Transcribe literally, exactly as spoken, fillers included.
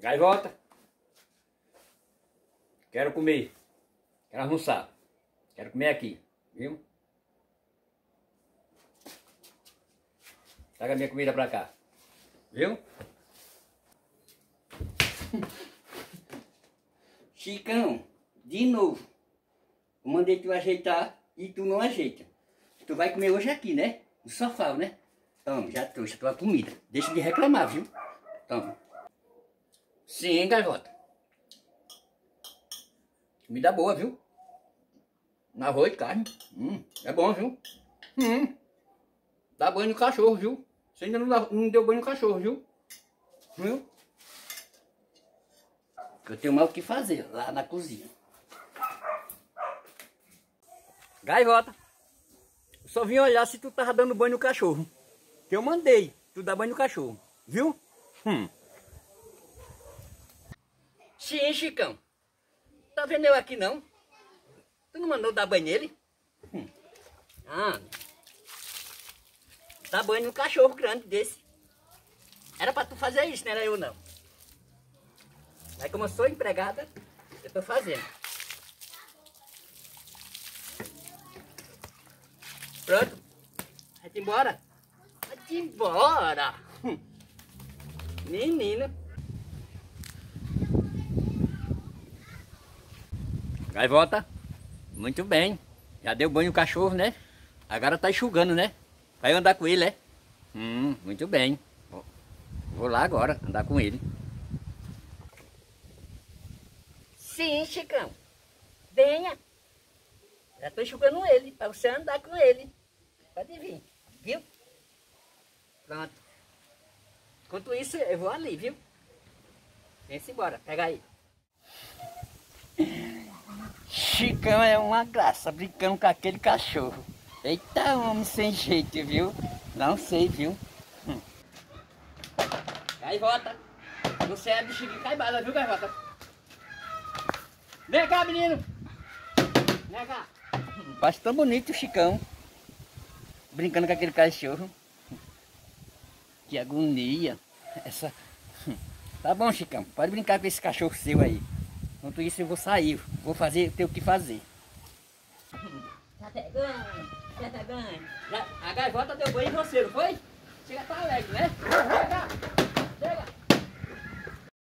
Gaivota. Quero comer. Quero almoçar. Quero comer aqui, viu? Traga a minha comida pra cá, viu? Chicão, de novo. Eu mandei tu ajeitar e tu não ajeita. Tu vai comer hoje aqui, né? No sofá, né? Toma, já trouxe a tua comida. Deixa de reclamar, viu? Toma. Sim, gaivota. Comida boa, viu? Na arroz de carne. Hum, é bom, viu? Hum. Dá banho no cachorro, viu? Você ainda não, dá, não deu banho no cachorro, viu? Viu? Eu tenho mais o que fazer lá na cozinha. Gaivota, eu só vim olhar se tu tava dando banho no cachorro. Que eu mandei tu dar banho no cachorro, viu? Hum. Sim, Chicão. Tá vendo eu aqui não? Tu não mandou dar banho nele? Hum. Ah, dá banho no cachorro grande desse. Era pra tu fazer isso, não era eu não. Aí como eu sou empregada, eu tô fazendo. Pronto. Vai-te embora. Vai-te embora. Hum. Menino. Gaivota. Muito bem. Já deu banho no cachorro, né? Agora tá enxugando, né? Vai andar com ele, é? Hum, muito bem. Vou lá agora andar com ele. Sim, Chicão. Venha. Já tô enxugando ele, para você andar com ele. Pode vir, viu? Pronto. Enquanto isso, eu vou ali, viu? Vem-se embora, pega aí. Chicão é uma graça, brincando com aquele cachorro. Eita, homem sem jeito, viu? Não sei, viu? Hum. Gaivota. Você é bichinho caibada, viu, Gaivota? Vem cá, menino. Vem cá. Faz tão bonito o Chicão. Brincando com aquele cachorro. Que agonia. Essa... Tá bom, Chicão. Pode brincar com esse cachorro seu aí. Enquanto isso eu vou sair. Vou fazer, ter o que fazer. Tá pegando? Tá pegando? A gaivota deu banho em você, não foi? Chega, tá alegre, né? Vem cá.